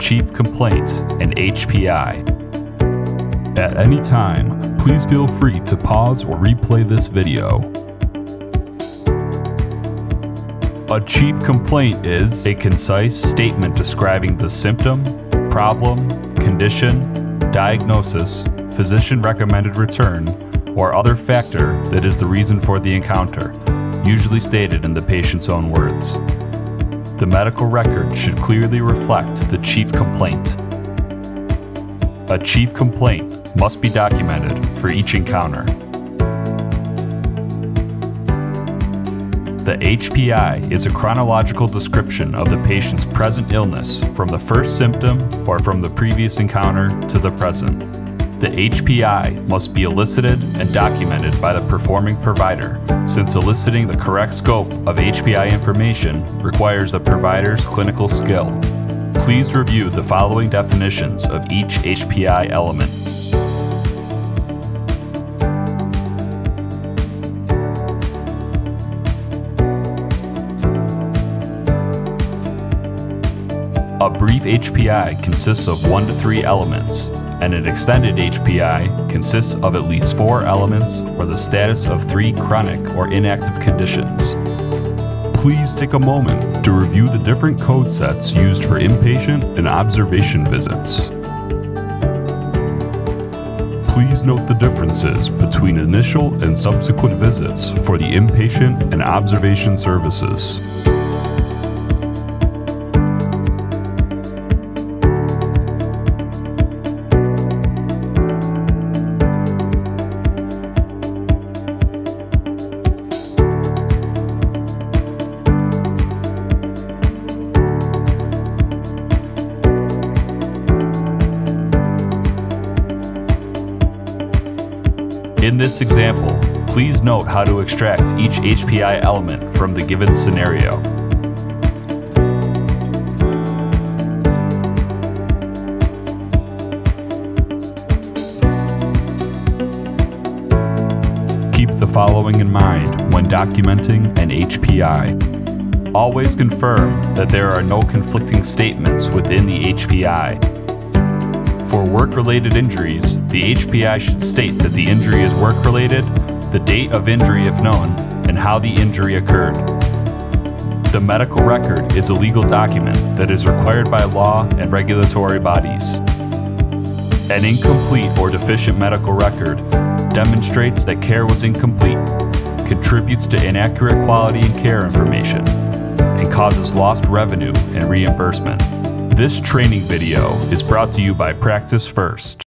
chief complaint, and HPI. At any time, please feel free to pause or replay this video. A chief complaint is a concise statement describing the symptom, problem, condition, diagnosis, physician-recommended return, or other factor that is the reason for the encounter, usually stated in the patient's own words. The medical record should clearly reflect the chief complaint. A chief complaint must be documented for each encounter. The HPI is a chronological description of the patient's present illness from the first symptom or from the previous encounter to the present. The HPI must be elicited and documented by the performing provider, since eliciting the correct scope of HPI information requires the provider's clinical skill. Please review the following definitions of each HPI element. A brief HPI consists of 1 to 3 elements, and an extended HPI consists of at least 4 elements or the status of 3 chronic or inactive conditions. Please take a moment to review the different code sets used for inpatient and observation visits. Please note the differences between initial and subsequent visits for the inpatient and observation services. In this example, please note how to extract each HPI element from the given scenario. Keep the following in mind when documenting an HPI. Always confirm that there are no conflicting statements within the HPI. For work-related injuries, the HPI should state that the injury is work-related, the date of injury if known, and how the injury occurred. The medical record is a legal document that is required by law and regulatory bodies. An incomplete or deficient medical record demonstrates that care was incomplete, contributes to inaccurate quality and care information, and causes lost revenue and reimbursement. This training video is brought to you by Practice First.